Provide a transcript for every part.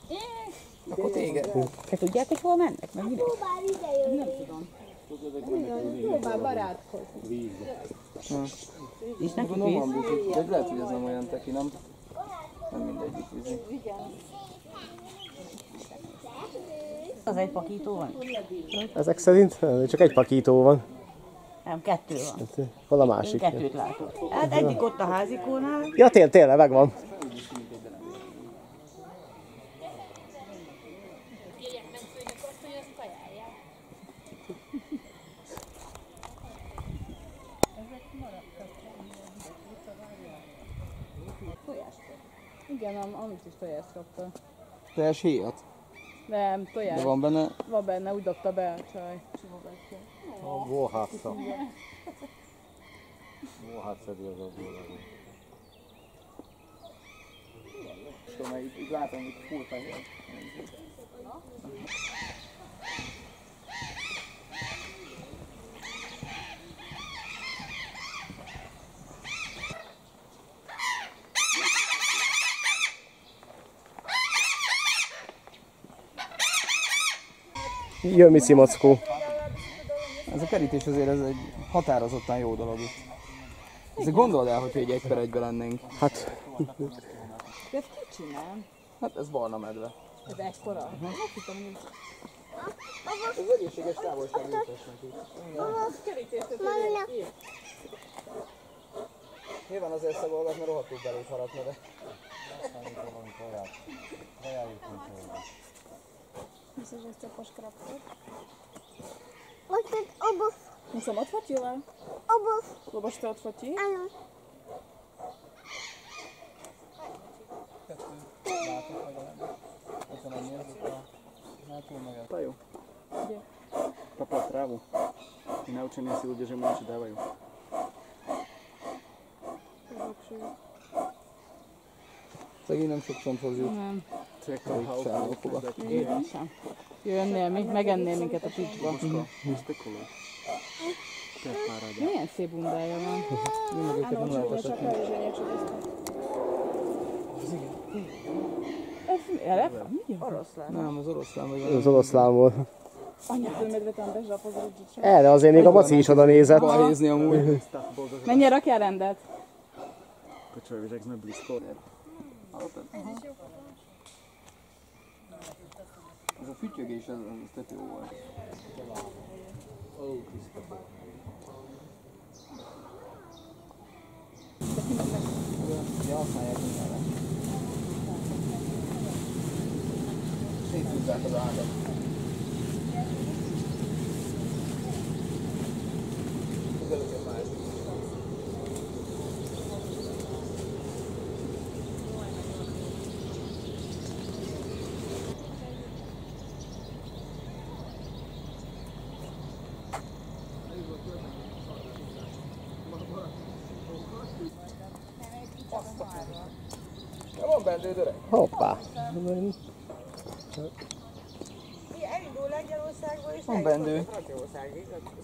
Akkor téged. Te tudják, hogy hol mennek? Meg ide? Nem tudom. Próbál barátkozni. És nekik Gondolom víz? van víz, de lehet, hogy ez nem olyan teki, nem? Nem mindegyik vízi. Az egy pakító van? Ezek szerint csak egy pakító van. Nem, kettő van. Hol a Én másik? kettőt látok. Hát egyik ott a házikónál. Ja, tényleg megvan. Igen, amit is tojást kapta. Teljes héjat. Nem, tojás. De van benne. Van benne, úgy dobta be a csaj. Vóhátszak. Vóhátszedi az a góra. És akkor meg itt látom, hogy full fehér. Jön Mici Mackó. Ez a kerítés azért ez egy határozottan jó dolog itt. Ezért gondold el, hogy egy 1/1-ben lennénk. Hát, De ezt ki csinál? Hát ez barna medve. Ez ekkora? Nem hittem, hogy Ez egészséges távolságításnak is. Nyilván azért szagolgat, mert rohadtul belét harapna, de... Myślę, że chce po szkrabku. Odszedł obóz. No sam odchwyciła. Obóz. Zobacz, to odchwyci. Ano. Daju. Papa travu. I naučeni si ljudi, že mu neće davaju. Szegény nem sok csonthoz jut. Nem. Elég felnókuba. Én sem. Jönnél, megennél minket a picsba. Milyen szép bundája van. Én meg őket nem lehet esetni. Ez elef? Oroszlán. Nem, az oroszlán vagy az valami. oroszlán volt. Anya fölmedve tam bezsap az rodzicsa. Erre azért még a Maci is oda nézett. Balhézni amúgy. Mennyire rakjál rendet? Ez a fütyögés, ez tök jó volt. Ja, használják mindenre. Széthúzzák az ágat. Van bendőd öreg? Hoppá. Elindul Lengyelországból és Van bendő. Franciaországig.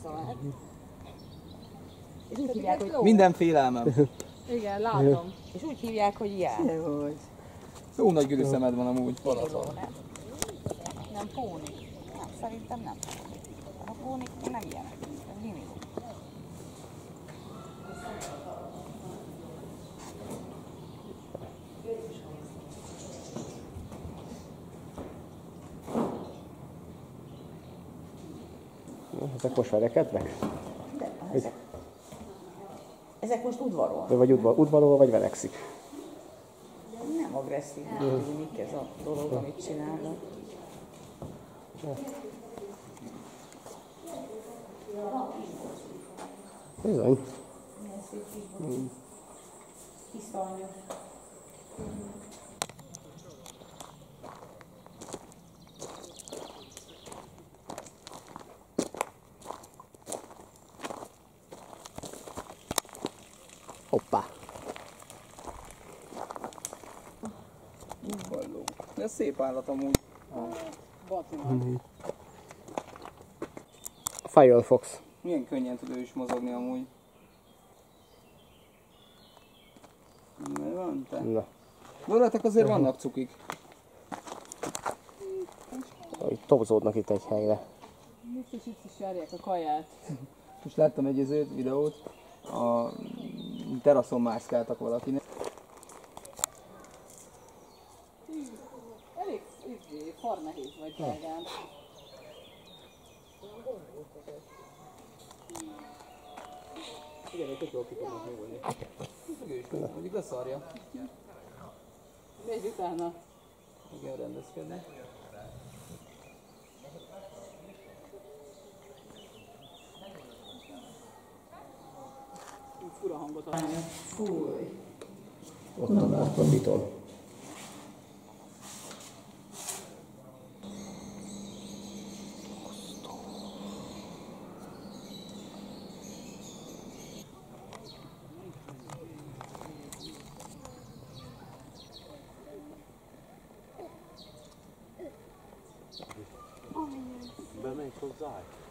És úgy hívják, hogy Minden félelmem. Igen, látom. és úgy hívják, hogy jár. Jó nagy gürű szemed van amúgy. Palaton. Nem póni. Nem, szerintem nem. A pónik nem ilyenek. Ez minimum. Ezek most verekednek? Ezek most udvarol. Vagy udvarol, vagy verekszik? Nem agresszív. Mik ez a dolog, amit csinálnak. Bizony. Tiszta anya. Hoppá. Balló. De ez szép állat amúgy. Firefox. Milyen könnyen tud ő is mozogni amúgy. Mi van te? Na. Veletek azért vannak cukik. Hogy topzódnak itt egy helyre. Biztos itt is járják a kaját. Most láttam egy videót, a teraszon mászkáltak valakinek. Elég far nehéz vagy drágám. Igen, tök jól ki tudnak nyúlni. Ő is tudnak, mondjuk leszarja. Megy utána. Igen, rendezkedni. Fura hangot adni. Fúj. Ott a biton. Bemegy hozzá.